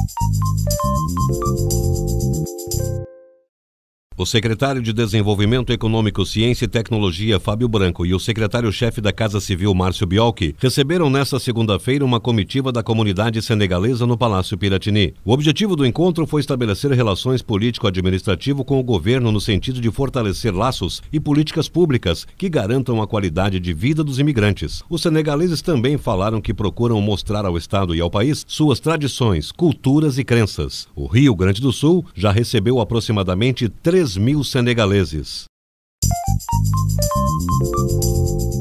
O secretário de Desenvolvimento Econômico, Ciência e Tecnologia, Fábio Branco, e o secretário-chefe da Casa Civil, Márcio Biolchi, receberam nesta segunda-feira uma comitiva da comunidade senegalesa no Palácio Piratini. O objetivo do encontro foi estabelecer relações político-administrativo com o governo no sentido de fortalecer laços e políticas públicas que garantam a qualidade de vida dos imigrantes. Os senegaleses também falaram que procuram mostrar ao Estado e ao país suas tradições, culturas e crenças. O Rio Grande do Sul já recebeu aproximadamente 3.000 senegaleses.